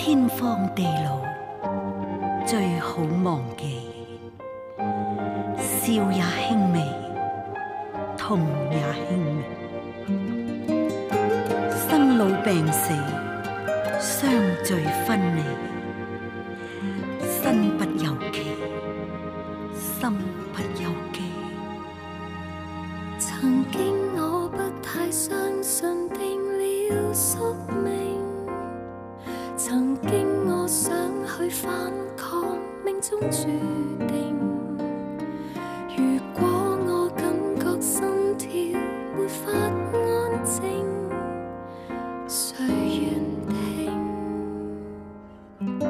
天荒地老最好忘記，笑也輕微，痛也輕微，生老病死相聚分離，身不由己，心不由己。 曾經我不太相信定了宿命，曾經我想去反抗命中注定。如果我感覺心跳沒法安靜，誰願聽？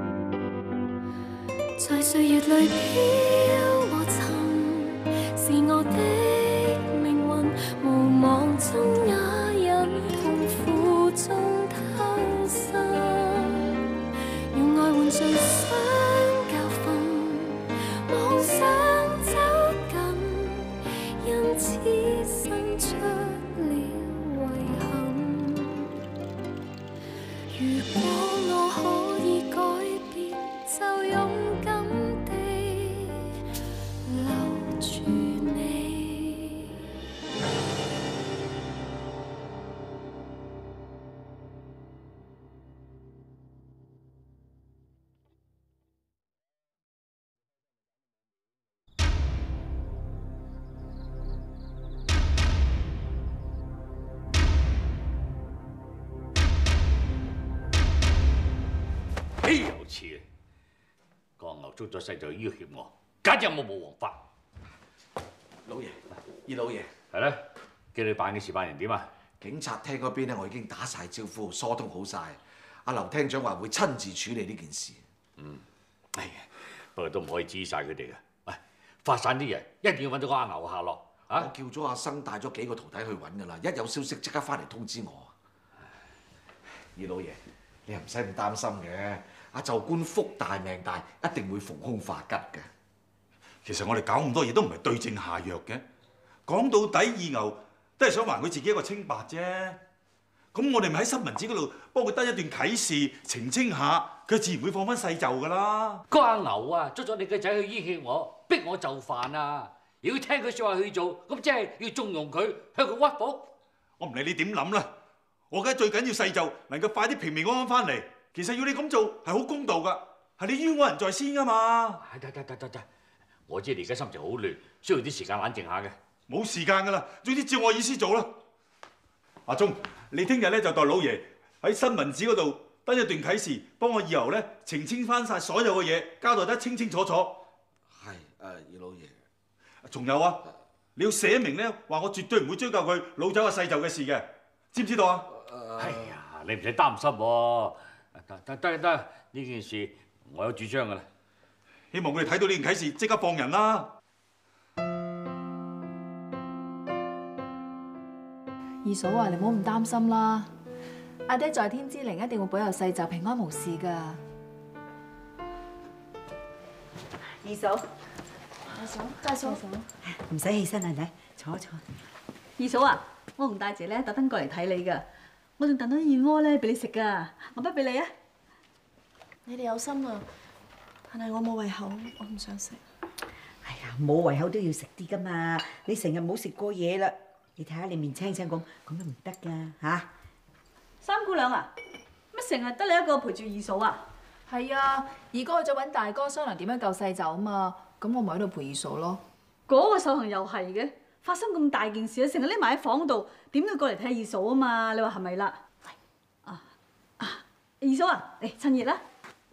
在歲月裏飄和沉，是我的命運，無望中也因痛苦中偷生，用愛換盡傷教訓，妄想走近，因此生出了遺憾。如果我可以改變，就勇敢地留住你。 豈有此理！江牛捉咗細就要挾我，簡直有冇王法！ 老爺，二老爺， 係咧，叫你辦嘅事辦成點啊？ 警察廳嗰邊咧，我已經打晒招呼，疏通好晒。阿劉廳長話會親自處理呢件事。 哎呀，不過都唔可以指晒佢哋嘅。喂，發散啲人一定要揾到個阿牛下落啊！ 我叫咗阿生帶咗幾個徒弟去揾㗎啦，一有消息即刻翻嚟通知我。二老爺，你又唔使咁擔心嘅。阿就官福大命大，一定會逢凶化吉嘅。 其實我哋搞咁多嘢都唔係對症下藥嘅。講到底，二牛都係想還佢自己一個清白啫。咁我哋咪喺新聞紙嗰度幫佢登一段啟事，澄清下，佢自然會放翻細就㗎啦。 個阿牛啊，捉咗你個仔去依挾我，逼我就範啊！如果聽佢説話去做，咁即係要縱容佢，向佢屈服。 我唔理你點諗啦，我覺得最緊要細就能夠快啲平平安安翻嚟。其實要你咁做係好公道㗎，係你冤枉人在先㗎嘛。 得，我知你而家心情好亂，需要啲時間冷靜下嘅。 冇時間㗎啦，總之照我意思做啦。阿忠，你聽日咧就代老爺喺新聞紙嗰度登一段啟事，幫我以後咧澄清翻晒所有嘅嘢，交代得清清楚楚。 係二老爺。 仲有啊，你要寫明咧話我絕對唔會追究佢老走阿細就嘅事嘅，知唔知道啊？ 哎呀，你唔使擔心喎。得，呢件事我有主張㗎啦。 希望佢哋睇到呢件啟事，即刻放人啦。 二嫂啊，你唔好咁擔心啦，阿爹在天之靈一定會保佑細就平安無事㗎。 二嫂， 大嫂， 唔使起身啦，嚟坐一坐。 二嫂啊，我同大姐咧特登過嚟睇你㗎，我仲燉咗燕窩咧俾你食㗎，我不俾你啊！ 你哋有心啊，但係我冇胃口，我唔想食。 哎呀，冇胃口都要食啲噶嘛！你成日冇食過嘢啦，你睇下你面青青咁都唔得噶嚇。 三姑娘啊，乜成日得你一個陪住二嫂啊？ 係啊，二哥去咗揾大哥商量點樣救細就啊嘛，咁我咪喺度陪二嫂咯。 嗰個秀行又係嘅，發生咁大件事，成日匿埋喺房度，點都過嚟睇二嫂啊嘛？你話係咪啦？二嫂啊，嚟趁熱啦！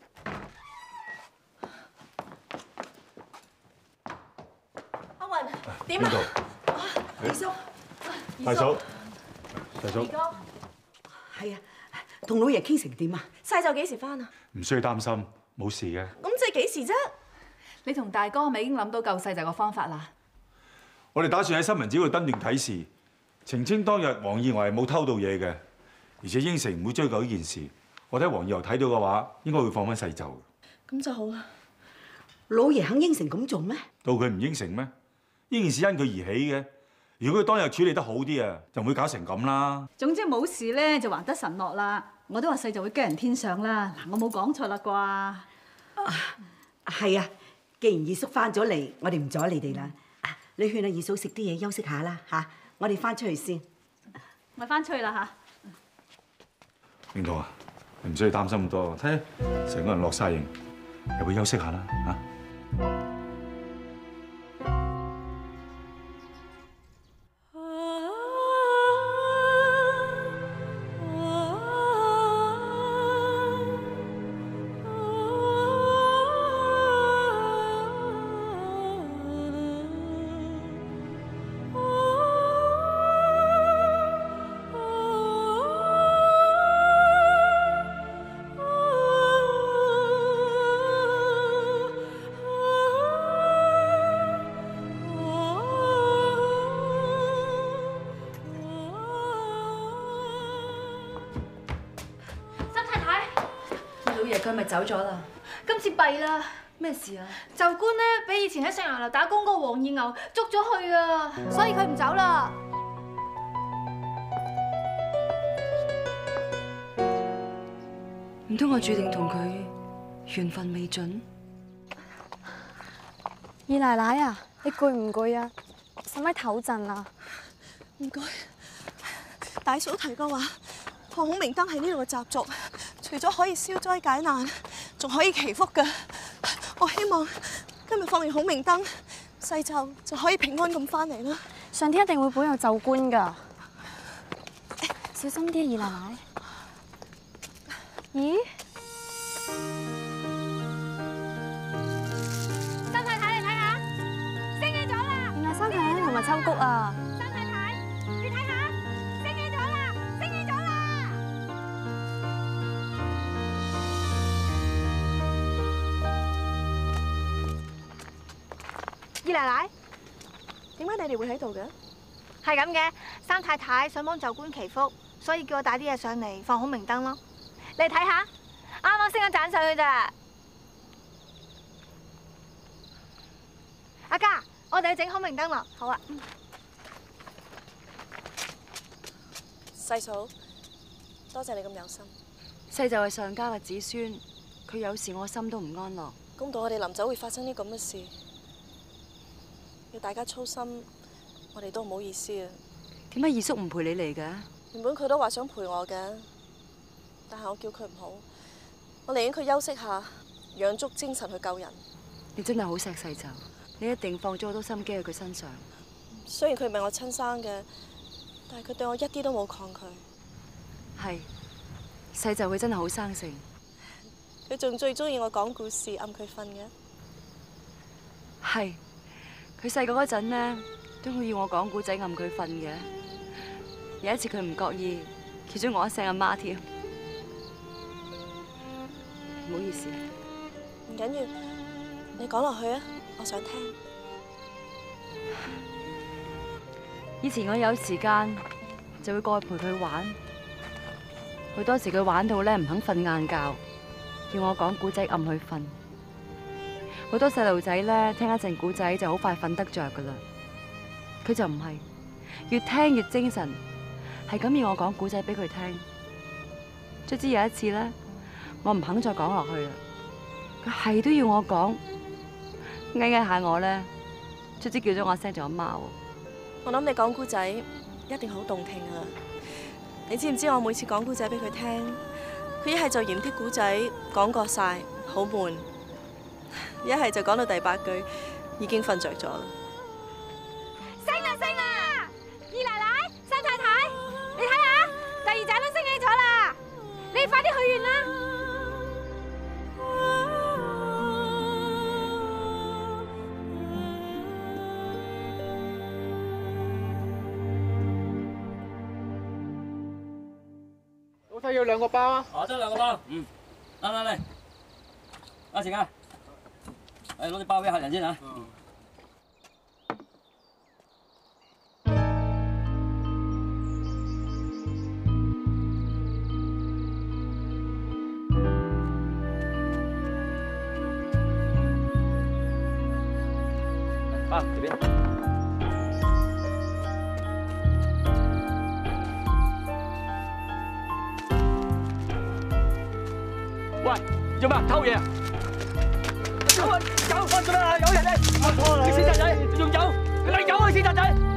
阿雲點啊？二嫂， 大嫂， 二哥， 係啊，同老爺傾成點啊？ 細就幾時翻啊？ 唔需要擔心，冇事嘅。 咁即係幾時啫？你同大哥係咪已經諗到救細就個方法啦？ 我哋打算喺新聞紙度登段啟事，澄清當日黃義華係冇偷到嘢嘅，而且應承唔會追究呢件事。我睇黃義華睇到嘅話，應該會放翻細就。 咁就好啦。 老爺肯應承咁做咩？ 到佢唔應承咩？呢件事因佢而起嘅， 如果佢當日處理得好啲啊，就唔會搞成咁啦。 總之冇事咧就還得神落啦。我都話細就會跟人天上啦。嗱，我冇講錯啦啩？ 係啊，既然二叔翻咗嚟，我哋唔阻你哋啦。你勸阿二嫂食啲嘢休息下啦嚇，我哋翻出去先。 我翻出去啦嚇。 明道啊，你唔需要擔心咁多，睇下成個人落晒型，入去休息下啦嚇。 佢咪走咗啦？ 今次弊啦！ 咩事啊？ 就官咧，俾以前喺上游樓打工嗰個黃二牛捉咗去啊，所以佢唔走啦。 唔通我注定同佢緣分未盡？ 二奶奶啊，你攰唔攰啊？使唔使唞陣啊？ 唔該。大嫂提過話，放孔明燈係呢度嘅習俗，除咗可以消災解難，仲可以祈福㗎。我希望今日放完孔明燈，細就可以平安咁翻嚟啦。 上天一定會保佑就官㗎。小心啲，二奶奶。咦？ 三太太，你睇下，升起咗啦！ 原來三太太同埋秋菊啊！ 三太太，你睇下，升起咗啦，升起咗啦！ 二奶奶，點解你哋會喺度嘅？ 係咁嘅，三太太想幫就官祈福，所以叫我帶啲嘢上嚟放孔明燈咯。你睇下，啱啱升咗盞上去咋？阿嘉，我哋去整孔明燈咯。好啊。 細嫂，多謝你咁有心。 細就係上家嘅子孫，佢有事我心都唔安樂。 公道我哋臨走會發生啲咁嘅事，要大家操心，我哋都唔好意思啊。 點解二叔唔陪你嚟嘅？ 原本佢都話想陪我嘅，但係我叫佢唔好，我寧願佢休息下，養足精神去救人。 你真係好錫細就，你一定放咗好多心機喺佢身上。 雖然佢唔係我親生嘅，但係佢對我一啲都冇抗拒。 係，細就佢真係好生性。 佢仲最中意我講故事，暗佢瞓嘅。 係，佢細個嗰陣呢，都會要我講古仔暗佢瞓嘅。有一次佢唔覺意叫咗我一聲阿媽添，唔好意思。 唔緊要，你講落去啊，我想聽。 以前我有時間就會過去陪佢玩，好多時佢玩到咧唔肯瞓晏覺，叫我講古仔暗佢瞓。好多細路仔咧聽一陣古仔就好快瞓得着噶啦，佢就唔係，越聽越精神，係咁要我講古仔俾佢聽。卒之有一次咧，我唔肯再講落去啦，佢係都要我講，嗌下我咧，卒之叫咗我聲做阿媽喎。 我諗你講古仔一定好動聽噶啦。你知唔知我每次講古仔俾佢聽，佢一係就嫌啲古仔講過晒，好悶；一係就講到第8句已經瞓着咗啦。 升啦升啦！二奶奶、三太太，你睇下，第2盞都升起咗啦！你快啲去完啦！ 老細要2個包啊！ 我得2個包，嚟，阿成啊，攞啲包俾客人先嚇。包，這邊。 喂，做咩偷嘢啊？走啊！走！做咩啊？有人嚟！你死賊仔，你仲走？你咪走啊！死賊仔！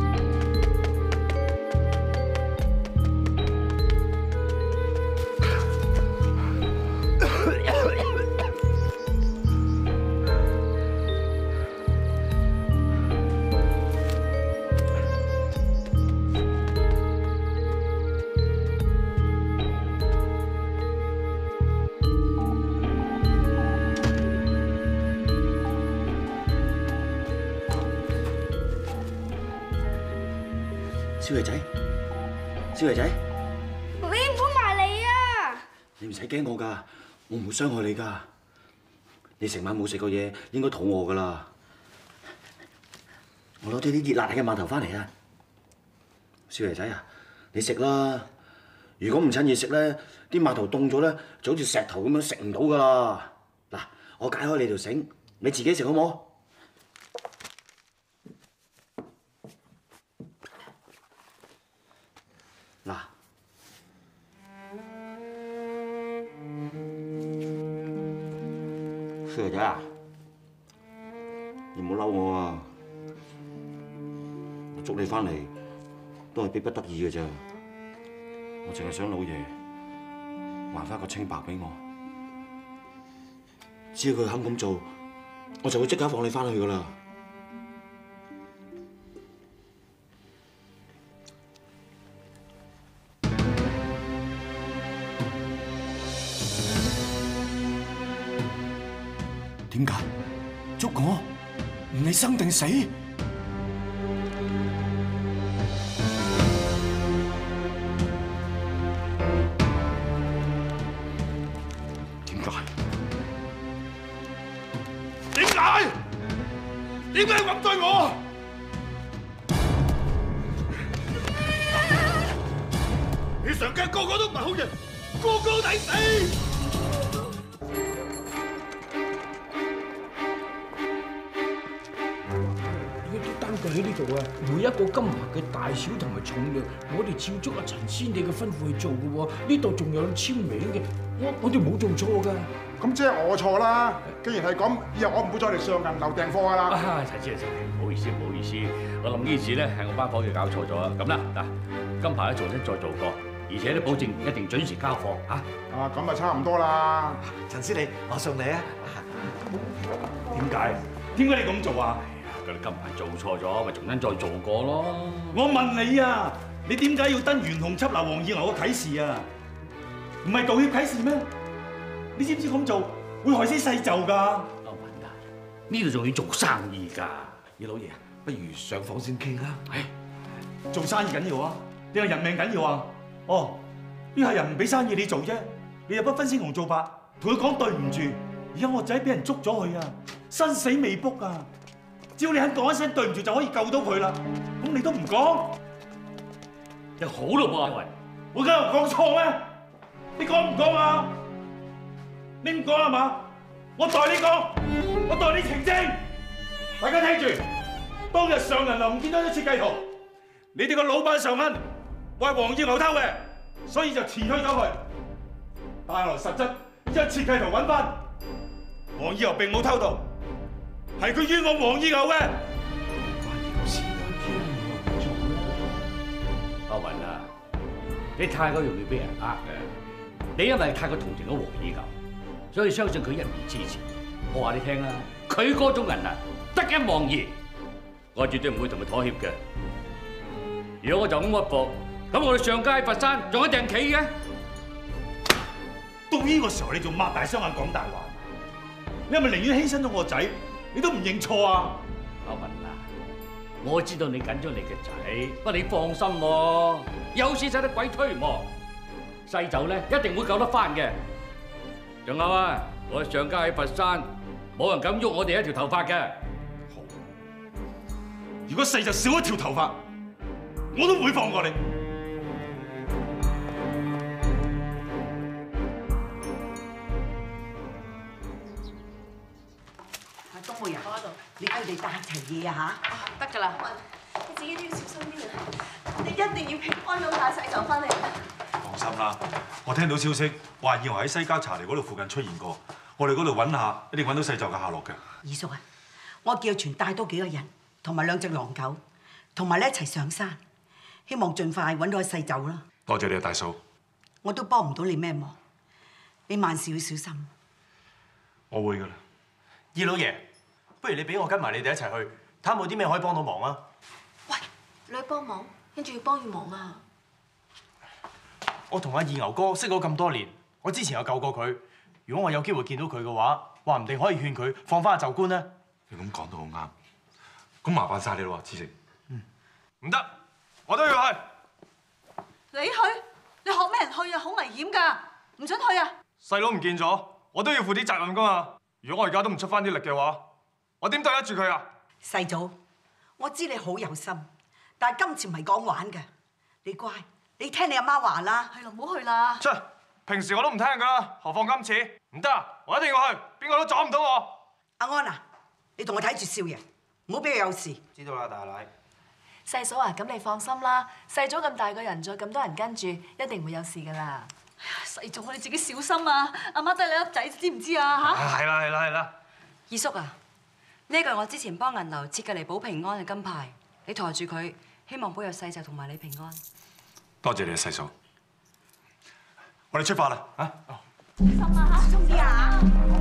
小爺仔，小爺仔， 你唔好埋嚟啊！ 你唔使驚我㗎，我唔會傷害你㗎。你成晚冇食過嘢，應該肚餓㗎啦。我攞咗啲熱辣嘅饅頭翻嚟啊！小爺仔啊，你食啦。如果唔趁熱食咧，啲饅頭凍咗咧，就好似石頭咁樣食唔到㗎啦。嗱，我解開你條繩，你自己食好冇？嗱，小爺仔啊，你唔好嬲我啊！我捉你翻嚟都係逼不得已嘅啫。我淨係想老爺還翻個清白俾我。只要佢肯咁做，我就會即刻放你翻去噶啦。點解捉我？唔理生定死？點解？點解？點解咁對我？你上街個個都唔係好人，個個抵死！ 喺呢度啊，每一個金額嘅大小同埋重量，我哋照足阿陳仙你嘅吩咐去做嘅喎。呢度仲有簽名嘅，我哋冇做錯㗎。 咁即係我錯啦。既然係咁，以後我唔會再嚟上銀樓訂貨㗎啦。 陳先生，唔好意思，唔好意思，我諗呢次咧係我班伙計搞錯咗啦。咁啦，嗱，金牌咧重新再做過，而且咧保證一定準時交貨嚇。 咁啊差唔多啦。 陳師你，我送你啊。 點解？點解你咁做啊？ 嗰啲金牌做錯咗，咪重新再做過咯。 我問你啊，你點解要登懸紅緝拿黃義牛嘅啟事啊？唔係道歉啟事咩？你知唔知咁做會害死細就㗎？ 阿文啊，呢度仲要做生意㗎。 二老爺，不如上房先傾啊。 做生意緊要啊，定係人命緊要啊？哦，呢客人唔俾生意你做啫，你又不分青紅皂白，同佢講對唔住。而家我仔俾人捉咗佢啊，生死未卜啊！只要你肯講一聲對唔住就可以救到佢啦，咁你都唔講， 就好咯噃。 我梗係講錯咩？你講唔講啊？你唔講係嘛？我代你講，我代你澄清。大家聽住，當日上銀樓唔見咗啲設計圖，你哋個老闆上恩話黃義牛偷嘅，所以就辭退咗佢。但係實質將設計圖揾翻，黃義牛並冇偷到。係佢冤枉黃義牛嘅。 阿雲啊，你太過容易俾人呃嘅。你因為太過同情咗黃義牛，所以相信佢一面之詞。我話你聽啦，佢嗰種人啊，得一忘二，我絕對唔會同佢妥協嘅。如果我就咁屈服，咁我哋上街佛山仲一定企嘅。 到呢個時候你仲擘大雙眼講大話，你係咪寧願犧牲咗我個仔？你都唔認錯啊！ 阿文啊，我知道你緊張你嘅仔，不過你放心喎，有事使得鬼推磨，細酒咧一定會救得翻嘅。仲有啊，我上街喺佛山，冇人敢喐我哋一條頭髮嘅。 好，如果細就少一條頭髮，我都唔會放過你。 東人，你叫佢哋帶齊嘢啊嚇！ 得㗎啦，你自己都要小心啲啊！你一定要平安咁帶細酒翻嚟。 放心啦，我聽到消息話以為喺西郊茶寮嗰度附近出現過，我哋嗰度揾下，一定揾到細就嘅下落嘅。 二叔啊，我叫阿全帶多幾個人，同埋2隻狼狗，同埋你一齊上山，希望盡快揾到細就啦。 多謝你啊，大嫂。 我都幫唔到你咩忙，你萬事要小心。 我會㗎啦。 二老爺，不如你俾我跟埋你哋一齊去，睇下冇啲咩可以幫到忙啊！ 你幫忙，跟住要幫與忙啊！ 我同阿二牛哥識咗咁多年，我之前有救過佢。如果我有機會見到佢嘅話，話唔定可以勸佢放翻阿就官咧。 你咁講都好啱。咁麻煩晒你咯，志成。 唔得，我都要去。 你去？你學咩人去啊？好危險㗎，唔准去啊！ 細佬唔見咗，我都要負啲責任㗎嘛。如果我而家都唔出翻啲力嘅話，我點對得住佢啊？ 細祖，我知你好有心。但係今次唔係講玩嘅，你乖，你聽你阿媽話啦。係咯，唔好去啦。 出，平時我都唔聽㗎啦，何況今次唔得啊！我一定要去，邊個都阻唔到我。 阿安啊，你同我睇住少爺，唔好俾佢有事。 知道啦，大奶。 細嫂啊，咁你放心啦，細祖咁大個人，再咁多人跟住，一定會有事㗎啦。 細祖，你自己小心啊！阿媽得你粒仔，知唔知啊？嚇！ 係啦。 二叔啊，呢個係我之前幫銀樓設計嚟保平安嘅金牌，你抬住佢。希望保佑細就同埋你平安。 多謝你啊，細嫂。我哋出發啦，嚇！ 小心啊嚇，小心啲啊！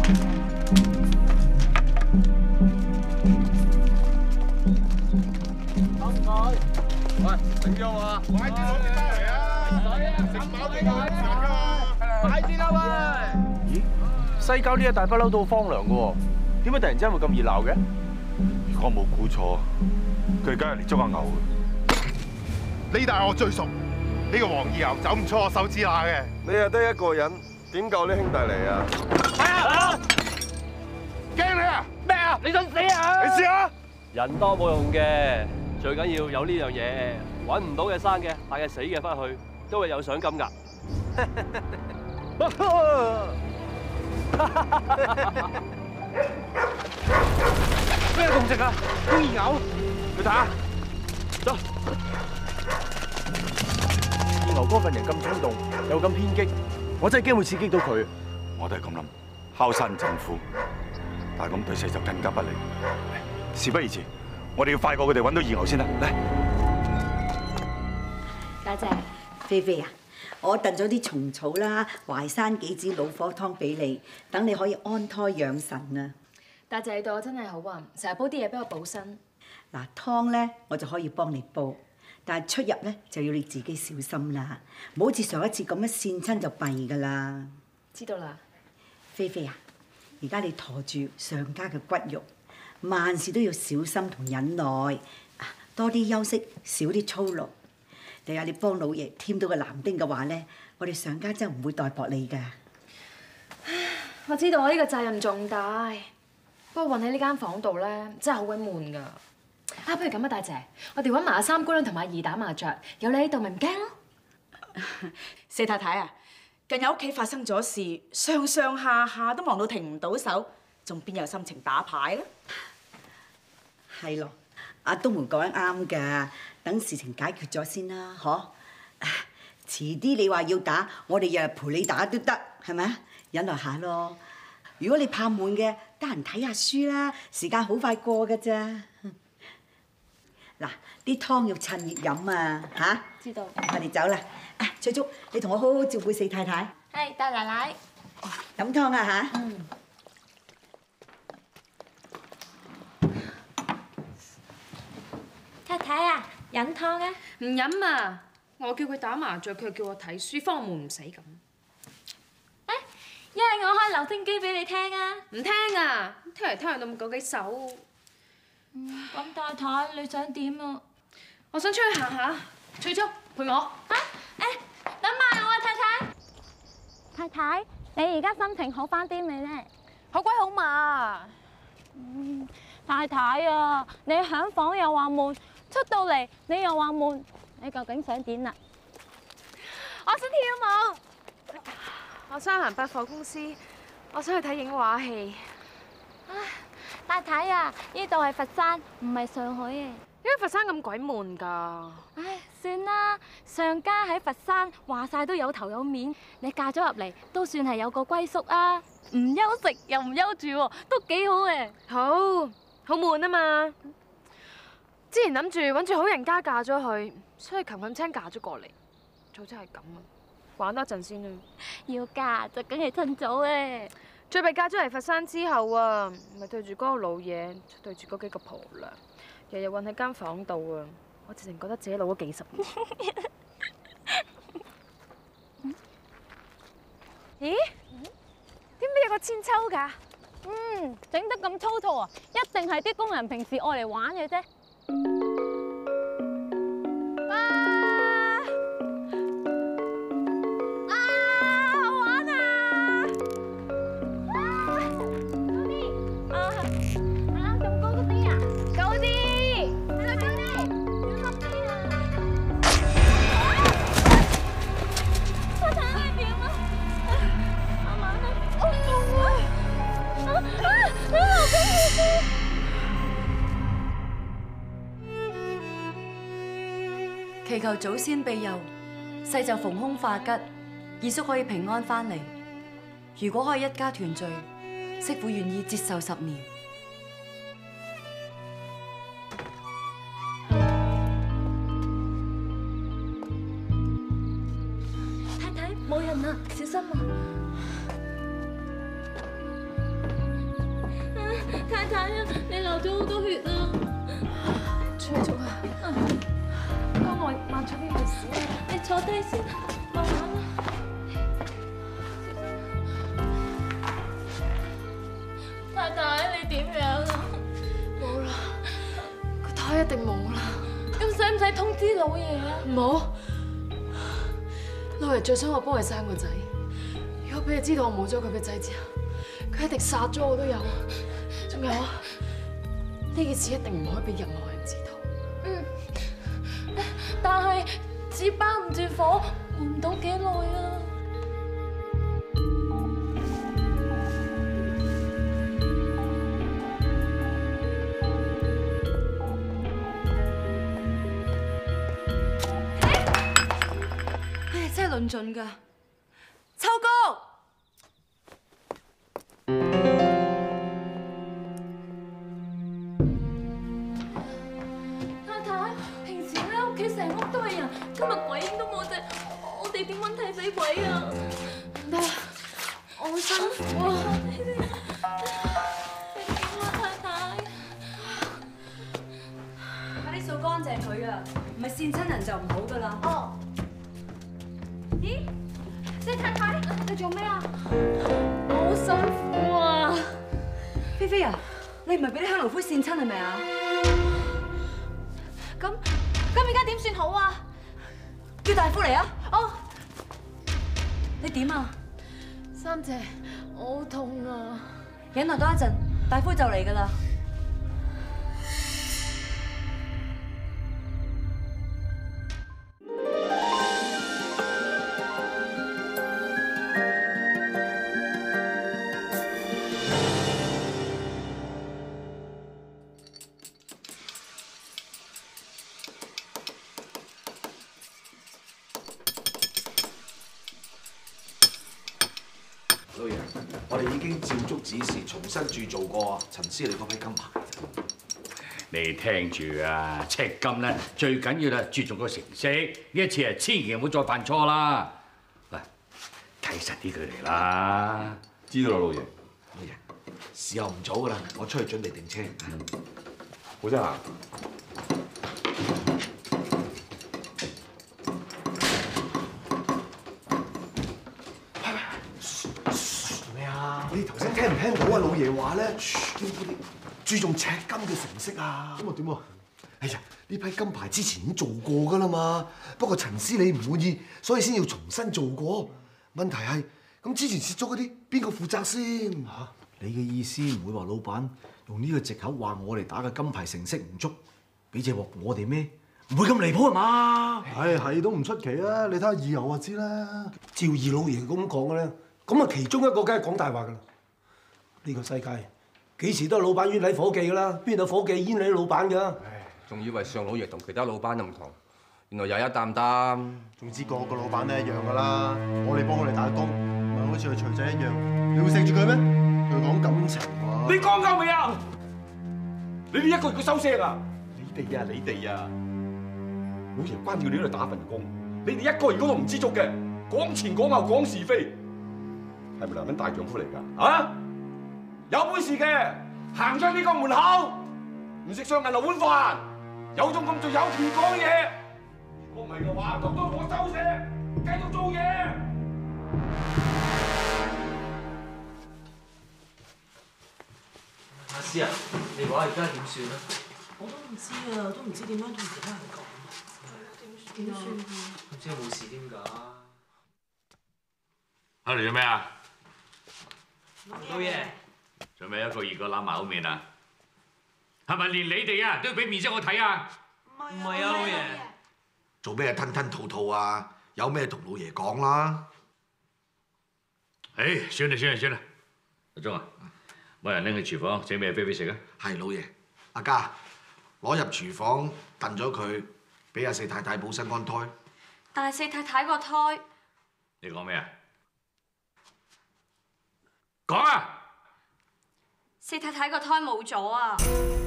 唔該。喂，整咗我啊！快啲攞啲包嚟啊！食飽幾個人㗎？快啲啦喂！咦，西郊呢一帶不嬲都好荒涼㗎喎，點解突然之間會咁熱鬧嘅？ 如果冇估錯，佢梗係嚟捉阿牛嘅。呢帶我最熟，呢個黃二牛走唔出我手指罅嘅。 你又得一個人，點救啲兄弟嚟啊？ 係啊！ 驚你啊！ 咩啊？你想死啊？ 你試下。 人多冇用嘅，最緊要有呢樣嘢，揾唔到嘅生嘅，帶嘅死嘅翻去，都會有賞金㗎。 咩動靜啊？黃二牛，去睇下。走。二牛哥份人咁衝動，又咁偏激，我真係驚會刺激到佢。 我都係咁諗，敲山震虎，但係咁對細就更加不利。事不宜遲，我哋要快過佢哋揾到二牛先得。嚟， 家姐，菲菲啊，我燉咗啲蟲草啦、淮山杞子老火湯俾你，等你可以安胎養神啊。 大姐你對我真係好啊，成日煲啲嘢俾我補身。 嗱，湯咧我就可以幫你煲。但係出入咧就要你自己小心啦，唔好似上一次咁樣跣親就弊㗎啦。 知道啦， 菲菲啊，而家你駝住上家嘅骨肉，萬事都要小心同忍耐，多啲休息，少啲操勞。第日你幫老爺添到個男丁嘅話咧，我哋上家真係唔會待薄你㗎。 我知道我呢個責任重大，不過韞喺呢間房度咧真係好鬼悶㗎。不如咁啊，大姐，我哋揾埋阿三姑娘同埋阿二打麻雀，有你喺度咪唔驚咯。 四太太啊，近日屋企發生咗事，上上下下都忙到停唔到手，仲邊有心情打牌咧？ 係咯，阿東梅講得啱㗎，等事情解決咗先啦，嗬。遲啲你話要打，我哋日日陪你打都得，係咪啊？忍耐下咯。如果你怕悶嘅，得閒睇下書啦，時間好快過㗎咋。嗱，啲湯要趁熱飲啊，嚇！ 知道。 我哋走啦。翠竹，你同我好好照顧四太太。 係，大奶奶。 飲湯啊嚇！ 太太啊，飲湯啊？ 唔飲啊！我叫佢打麻雀，佢又叫我睇書，方門唔使咁。 一係我開留聲機俾你聽啊！ 唔聽啊！聽嚟聽去都冇幾手。 咁太太你想點啊？ 我想出去行下。翠竹陪我。 等埋我啊，太太。太太，你而家心情好翻啲未呢？ 好鬼好嘛。 太太啊，你響房又話悶，出到嚟你又話悶，你究竟想點啊？ 我想跳舞。我想行百貨公司，我想去睇影畫戲。 太太啊，呢度係佛山，唔係上海嘅。 點解佛山咁鬼悶㗎？ 唉， 算啦，上家喺佛山，話晒都有頭有面，你嫁咗入嚟都算係有個歸宿啊！唔憂食又唔憂住喎，都幾好嘅。 好悶啊嘛！之前諗住揾住好人家嫁咗去，所以琴晚青嫁咗過嚟，早知係咁啊！玩多陣先啦。 要嫁就梗係趁早咧。 最弊嫁咗嚟佛山之後啊，咪對住嗰個老嘢，對住嗰幾個婆娘，日日韞喺間房度啊！我直情覺得自己老咗幾十年。 咦？點解有個千秋㗎？整得咁粗糙啊！一定係啲工人平時愛嚟玩嘅啫。 祈求祖先庇佑，世就逢凶化吉，二叔可以平安返嚟。如果可以一家團聚，媳婦願意接受10年。 太太，冇人啊，小心啊！太太啊，你流咗好多血啊！ 催促啊！幫我抹咗啲血先。 你坐低先，慢慢啦。太太，你點樣啊？ 冇啦，個胎一定冇啦。 咁使唔使通知老爺啊？ 唔好，老爺最想我幫佢生個仔。如果俾佢知道我冇咗佢嘅仔之後，佢一定殺咗我都有。仲有，呢件事一定唔可以俾任何人知道。 但係紙包唔住火，換唔到幾耐啊！ 唉，真係論盡㗎，秋哥。 今日鬼影都冇隻，我哋點揾替死鬼啊？ 唔得，我好辛苦啊！ 你點啊，太太？ 快啲掃乾淨佢啊！唔係跣親人就唔好噶啦。 哦。咦？謝太太，你做咩啊？我好辛苦啊！ 菲菲啊，你唔係俾啲香爐灰跣親係咪啊？ 咁而家點算好啊？ 叫大夫嚟啊！ 哦， 你點啊？ 三姐，我好痛啊！ 忍耐多一陣，大夫就嚟㗎啦。 老爺，我哋已經照足指示重新鑄造過陳思利嗰批金牌。 你聽住啊，赤金咧最緊要咧注重個成色，呢一次啊千祈唔好再犯錯啦。喂，睇實啲佢嚟啦。 知道啦，老爺。老爺，時候唔早噶啦，我出去準備訂車。 好啫行。 你頭先聽唔聽到啊？老爺話咧，注重赤金嘅成色啊！咁啊點啊？哎呀，呢批金牌之前已經做過噶啦嘛，不過陳司你唔滿意，所以先要重新做過。問題係咁之前蝕咗嗰啲，邊個負責先？ 嚇！你嘅意思唔會話老闆用呢個藉口話我哋打嘅金牌成色唔足，俾隻鑊我哋咩？唔會咁離譜係嘛？ 係都唔出奇啊！你睇下二牛就知啦。照二老爺咁講嘅咧，咁啊其中一個梗係講大話㗎啦。呢個世界幾時都係老闆冤禮夥計㗎啦，邊有夥計冤禮老闆㗎？ 仲以為上老爺同其他老闆都唔同，原邊個有一擔擔？ 總之個個老闆都一樣㗎啦。我哋幫我哋打工，咪好似個錘仔一樣，你會錫住佢咩？佢講感情喎。 你講夠未啊？你哋一個月收聲啊！ 你哋啊！老爺關照你喺度打份工，你哋一個月嗰度唔知足嘅，講前講後講是非，係咪男人大丈夫嚟㗎？啊！有本事嘅行出呢個門口，唔食上銀樓碗飯，有種咁做有權講嘢。如果唔係嘅話，都我收聲，繼續做嘢。 阿師啊，你話而家點算啊？ 我都唔知啊，都唔知點樣同其他人講。點算啊？ 唔知有冇事添㗎？ 喺度做咩啊？ 老爺， 做咩一個二個攬埋口面啊？係咪連你哋啊都要俾面色我睇啊？ 唔係啊，老爺。 做咩吞吞吐吐啊？有咩同老爺講啦？ 唉，算啦，阿忠啊，揾人拎去廚房整咩飛飛食啊？ 係老爺，阿嘉攞入廚房燉咗佢，俾阿四太太補身安胎。 但係四太太個胎， 你講咩啊？講啊！ 四太太個胎冇咗啊！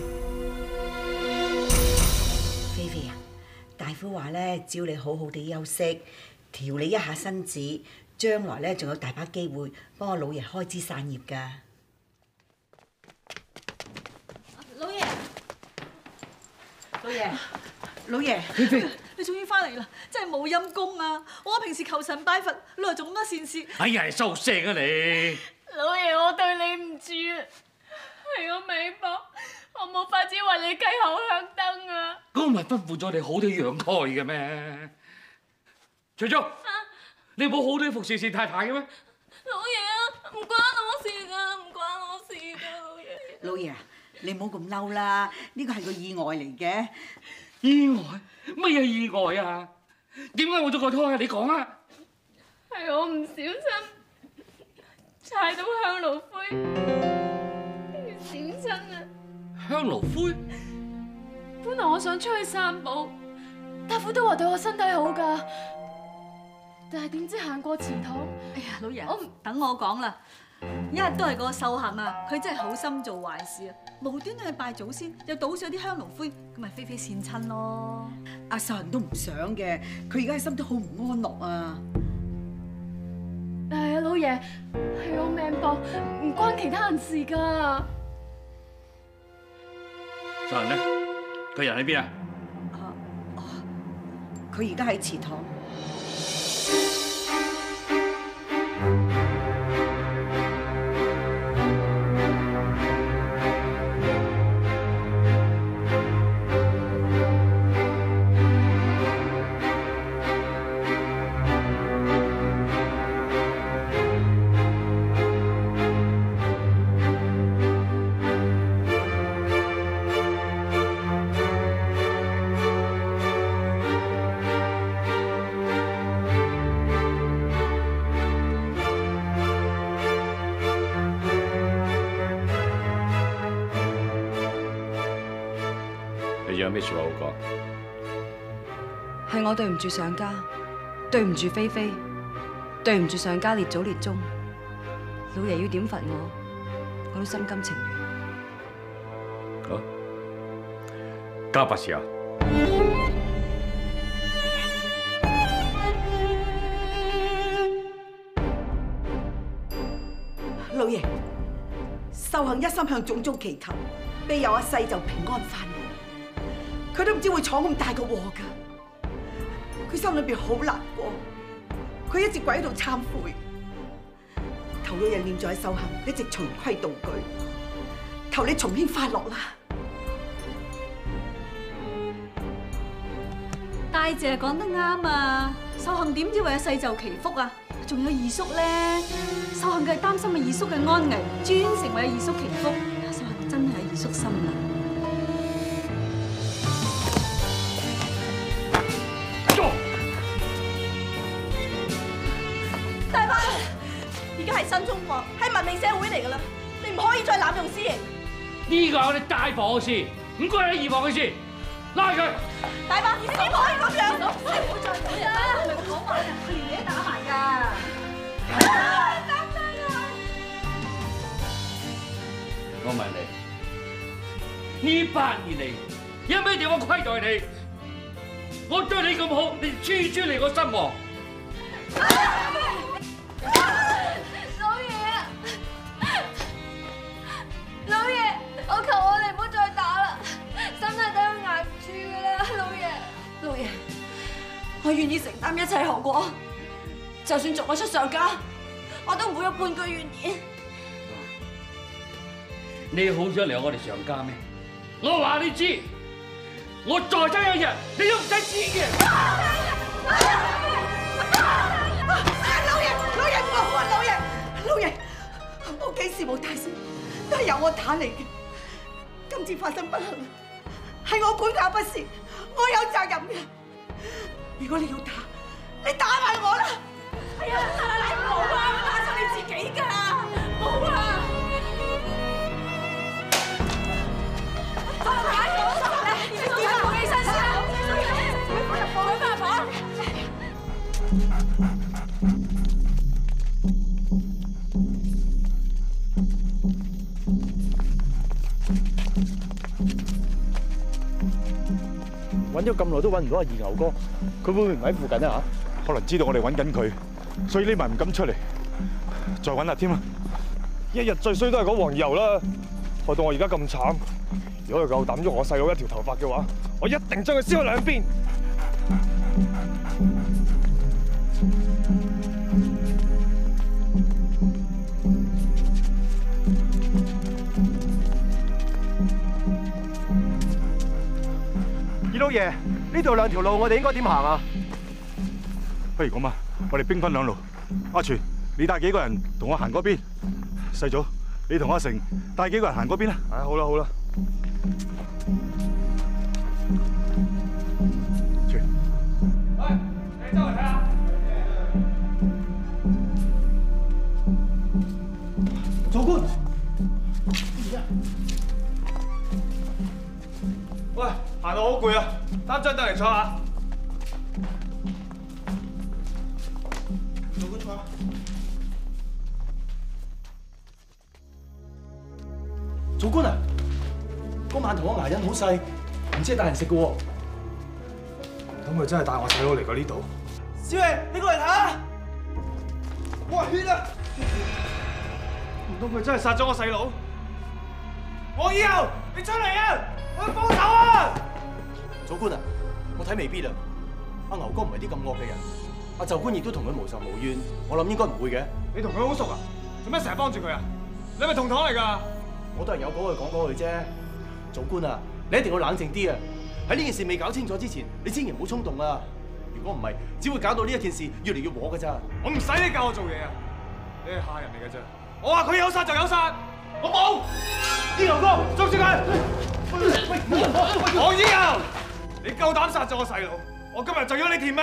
菲菲啊，大夫話咧，只要你好好地休息，調理一下身子，將來咧仲有大把機會幫我老爺開枝散葉㗎。 老爺，菲菲，你終於翻嚟啦，真係冇陰功啊！我平時求神拜佛，你又做咁多善事。 哎呀，收聲啊你！ 老爺，我對你唔住啊，係我微薄，我冇法子為你繼後香燈啊！ 咁唔係吩咐咗你好地養胎嘅咩？翠竹，你冇好地服侍四太太嘅咩？ 老爺啊，唔關我事㗎，唔關我事㗎，老爺。 老爺啊，你唔好咁嬲啦，呢個係個意外嚟嘅。 意外？乜嘢意外啊？點解我咗個胎啊？你講啊！ 係我唔小心踩到香爐灰，閃親啊！ 香爐灰？ 本來我想出去散步，大夫都話對我身體好㗎，但係點知行過祠堂， 哎呀，老爺，等我講啦，一日都係個秀行啊，佢真係好心做壞事啊！無端端去拜祖先，又倒上啲香爐灰，咁咪飛飛跣親咯。 阿秀人都唔想嘅，佢而家心都好唔安樂啊！ 係啊，老爺，係我命薄，唔關其他人事㗎。 秀人呢？佢人喺邊啊？ 佢而家喺祠堂。 有咩説話好講？ 係我對唔住上家，對唔住菲菲，對唔住上家列祖列宗。老爺要點罰我都心甘情願。 好，交罰時候。 老爺，秀行一心向種種祈求，庇佑阿世就平安翻嚟。佢都唔知會闖咁大個禍㗎，佢心裏邊好難過，佢一直跪喺度懺悔，求有人念在秀行一直循規蹈矩，求你從天快樂啦！ 大姐講得啱啊，秀行點知為阿世就祈福啊？仲有二叔咧，秀行佢係擔心阿二叔嘅安危，專程為阿二叔祈福，秀行真係二叔心啊！ 大伯，而家係新中國，係文明社會嚟噶啦，你唔可以再濫用私刑。 呢個係我哋大房嘅事，唔關你二房嘅事。 拉佢！ 大伯，你唔可以咁樣，你唔好再咁啦！係咪咁講埋啊？佢連你都打埋㗎！擔低佢！ 我問你，呢8年嚟有咩地方虧待你？我對你咁好，你處處令我失望。 老爺，我求我哋唔好再打啦，身體都捱唔住㗎啦，老爺，我願意承擔一切後果，就算逐我出上家，我都唔會有半句怨言。 你好想嚟我哋上家咩？我話你知，我再爭一日，你都唔使知嘅。 老爺，我幾時冇大事，都係由我打嚟嘅。今次發生不幸，係我管教不善，我有責任嘅。如果你要打，你打埋我啦！哎呀，你冇啊，打咗你自己㗎，冇啊！ 揾咗咁耐都揾唔到阿二牛哥，佢會唔會唔喺附近啊？ 可能知道我哋揾緊佢，所以匿埋唔敢出嚟。再揾下添啊！一日最衰都係嗰黃油啦，害到我而家咁慘。如果佢夠膽喐我細佬一條頭髮嘅話，我一定將佢燒去兩邊。 二老爺，呢度兩條路，我哋應該點行啊？ 不如咁啊，我哋兵分兩路。阿全，你帶幾個人同我行嗰邊；細祖，你同阿成帶幾個人行嗰邊啦。好啦好啦。全， 喂，你周圍睇下。做官。喂，行到好攰啊，擔張凳嚟坐下。做官坐下。做官啊，嗰饅頭個牙印好細，唔知係帶人食嘅喎。唔通佢真係帶我細佬嚟過呢度？小爺，你過嚟睇下。哇，血啊！唔通佢真係殺咗我細佬？黃以後，你出嚟啊！我要幫手啊！祖官啊，我睇未必啊。阿牛哥唔係啲咁惡嘅人，阿袖官亦都同佢無仇無怨，我諗應該唔會嘅。你同佢好熟啊？做咩成日幫住佢啊？你係咪同黨嚟㗎？我都係有講佢講講佢啫。祖官啊，你一定要冷靜啲啊！喺呢件事未搞清楚之前，你千祈唔好衝動啊！如果唔係，只會搞到呢一件事越嚟越禍㗎咋。我唔使你教我做嘢啊！你係下人嚟㗎啫。我話佢有殺就有殺，我冇。啲牛哥捉住佢！黃以後，你夠膽殺咗我細佬，我今日就要你填命！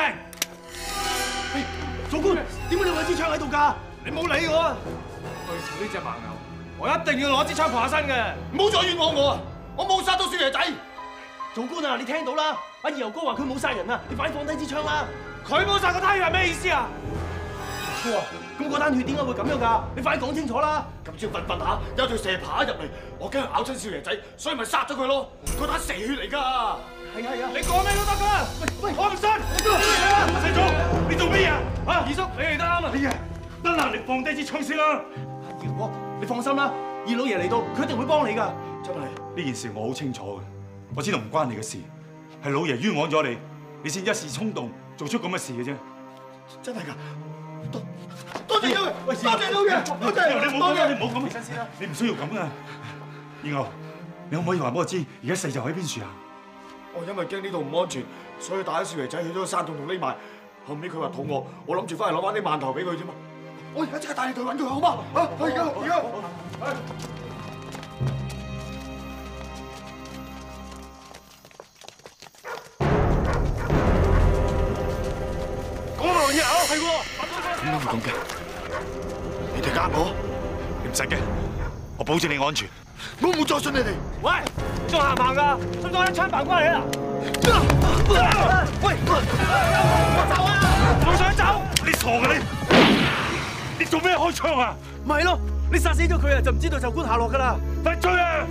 祖官，點解你攞支槍喺度㗎？你冇理我啊！對付呢隻盲牛，我一定要攞支槍爬身嘅！唔好再冤枉我啊！我冇殺到少爺仔！祖官啊，你聽到啦？阿二牛哥話佢冇殺人啊，你快放低支槍啦！佢冇殺個太陽係咩意思啊？哥啊，咁嗰單血點解會咁樣㗎？你快講清楚啦！今朝瞓瞓下，有條蛇爬入嚟，我驚佢咬親少爺仔，所以咪殺咗佢咯。嗰單蛇血嚟㗎。係啊，你講咩都得㗎。喂，我唔信。細祖，你做咩啊？二叔，你嚟得啱啊！係啊，得啦，你放低支槍先啦。二哥，你放心啦，二老爺嚟到，佢一定會幫你㗎。真係呢件事我好清楚嘅，我知道唔關你嘅事，係老爺冤枉咗你，你先一時衝動做出咁嘅事嘅啫。 真係㗎。多謝老爺，多謝老爺，多謝。 你唔好咁，你唔好咁，你唔需要咁噶。二牛，你可唔可以話俾我知，而家細就喺邊處啊？ 我因為驚呢度唔安全，所以帶咗少爺仔去咗個山洞度匿埋。後尾佢話肚餓，我諗住翻嚟攞翻啲饅頭俾佢啫嘛。我而家即刻帶你去揾佢好嗎？啊，而家。嗰度有，係喎。點解會咁嘅？你哋呃我？ 你唔使驚，我保證你安全。 我冇再信你哋。 喂，仲行唔行㗎？信唔信一槍爆瓜你啊？ 喂，我走啊！我想走，你傻㗎你？你做咩開槍啊？ 咪係咯，你殺死咗佢啊，就唔知道就官下落㗎啦！ 快追啊！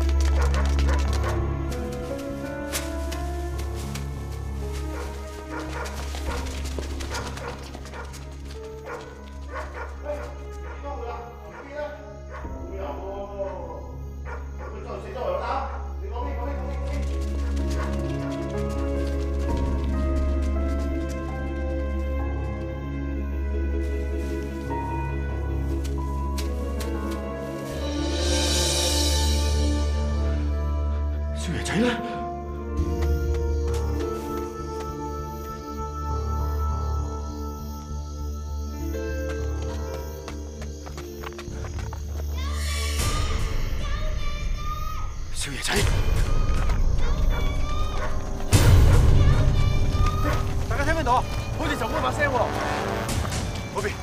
仔咧？少爺仔，大家聽唔聽到啊？好似就嗰把聲喎，嗰邊。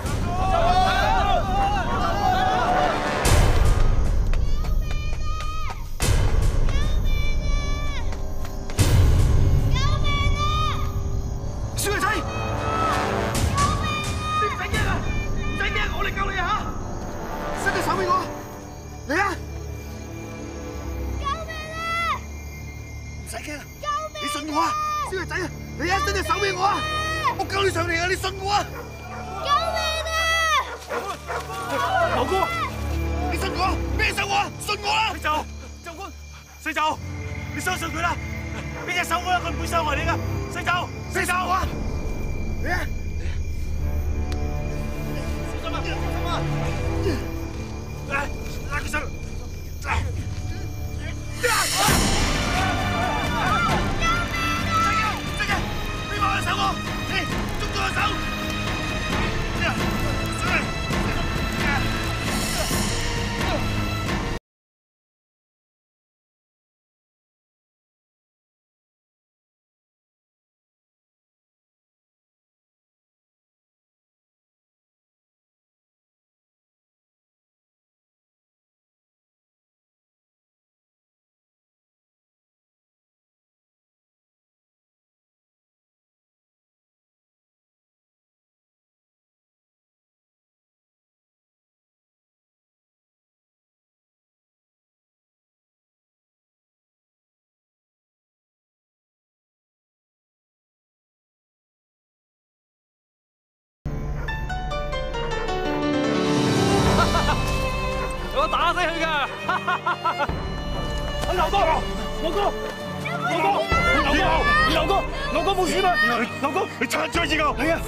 我打死佢㗎！ 劉哥，劉哥冇事嘛？劉哥，你撐住二牛！係啊！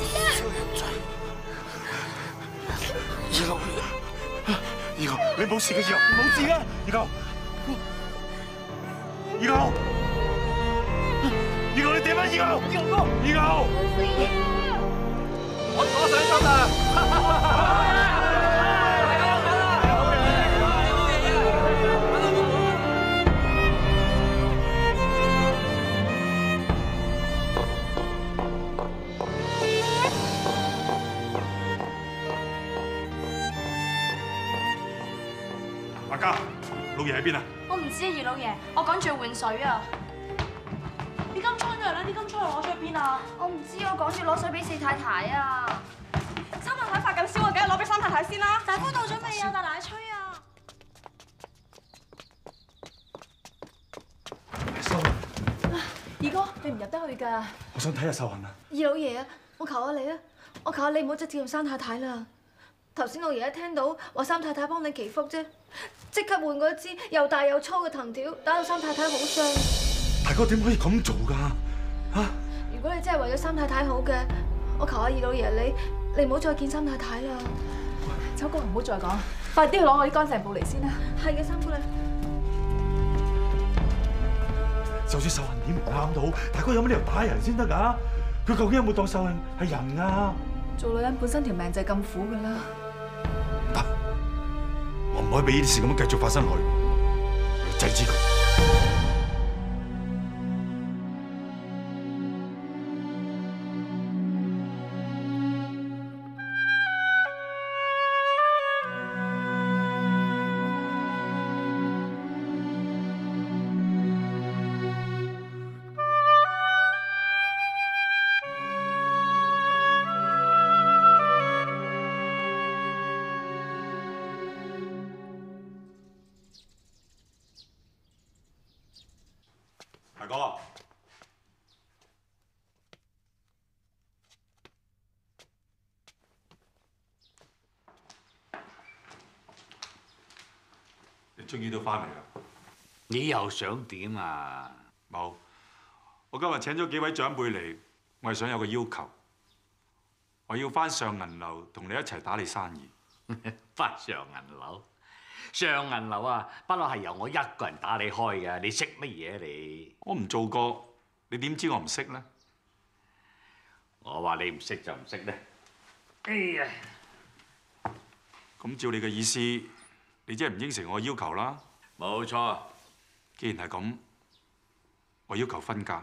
二牛，你冇事嘅二牛，冇事嘅二牛，你點啊二牛？二牛， 我上身啦！ 阿嘉，老爺喺邊啊？ 我唔知啊，二老爺，我趕住去換水啊！啲金釵咧，啲金釵攞咗去邊啊？我唔知，我趕住攞水俾四太太啊！三太太發緊燒啊，梗係攞俾三太太先啦！大夫到咗未啊？大奶吹啊！ 秀雲， 二哥，你唔入得去㗎。 我想睇下秀雲啊！ 二老爺啊，我求下你啊，我求下你唔好直接用三太太啦。頭先老爺一聽到話三太太幫你祈福啫，即刻換嗰支又大又粗嘅藤條，打到三太太好傷。 大哥點可以咁做㗎？嚇！ 如果你真係為咗三太太好嘅，我求下二老爺你唔好再見三太太啦。 秋哥唔好再講，快啲去攞我啲乾淨布嚟先啦。 係嘅，三姑娘。 就算秀雲點唔啱都好，大哥有乜理由打人先得㗎？佢究竟有冇當秀雲係人啊？ 做女人本身條命就係咁苦㗎啦。 我唔可以俾呢啲事咁樣繼續發生落去，制止佢。 大哥，你終於都翻嚟啦！ 你又想點啊？ 冇，我今日請咗幾位長輩嚟，我係想有個要求，我要翻上銀樓同你一齊打理生意。 翻上銀樓？上銀樓啊，不嬲係由我一個人打理開嘅，你識乜嘢你？ 我唔做過，你點知我唔識呢？ 我話你唔識就唔識咧。哎呀！ 咁照你嘅意思，你即係唔應承我要求啦？ 冇錯。 既然係咁，我要求分家。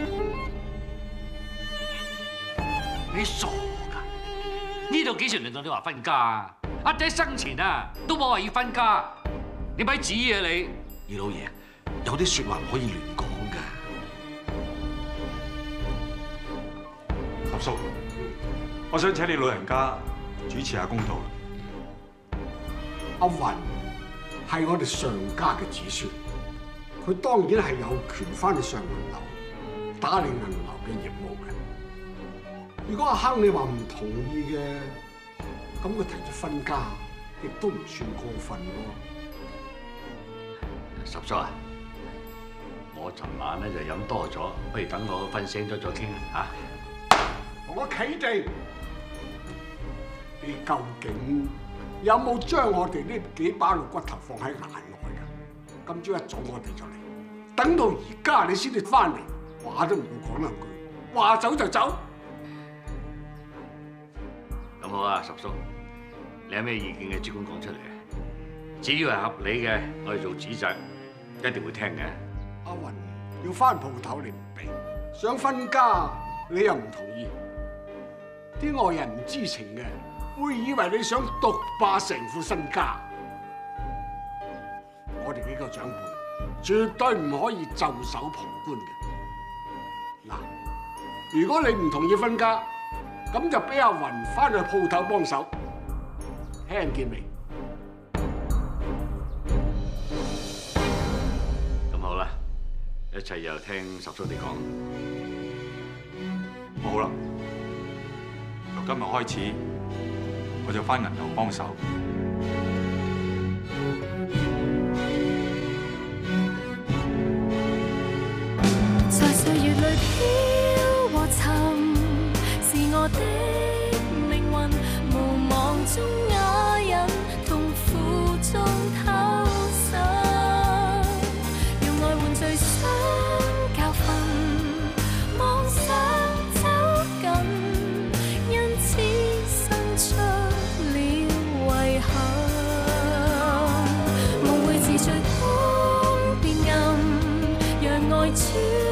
你傻㗎？呢度幾時輪到你話分家啊？阿仔生前啊，都冇話要分家，你咪指嘢你。 二老爺，有啲説話唔可以亂講㗎。 十叔，我想請你老人家主持下公道。 阿雲係我哋上家嘅子孫，佢當然係有權翻去上銀樓打理銀樓嘅業務嘅。如果阿亨你話唔同意嘅，咁佢提出分家，亦都唔算過分喎。 十叔啊，我尋晚咧就飲多咗，不如等我瞓醒咗再傾啊嚇。 同我企定，你究竟有冇將我哋呢幾把老骨頭放喺眼內㗎？今朝一早我哋就嚟，等到而家你先至翻嚟，話都唔好講兩句，話走就走。 咁好啊，十叔，你有咩意見嘅，只管講出嚟。只要係合理嘅，我哋做主席一定會聽嘅。 阿雲要翻鋪頭你唔俾，想分家你又唔同意，啲外人唔知情嘅會以為你想獨霸成副身家。我哋幾個長輩絕對唔可以袖手旁觀嘅。嗱，如果你唔同意分家，咁就俾阿雲翻去鋪頭幫手，聽見未？ 咁好啦，一切又聽十叔你講。 好啦，由今日開始，我就翻銀樓幫手。 在歲月裏飄和沉，是我的命運，無望中啞忍，痛苦中偷生，用愛換最新教訓，妄想走近，因此生出了遺憾，夢會自隨風變暗，讓愛穿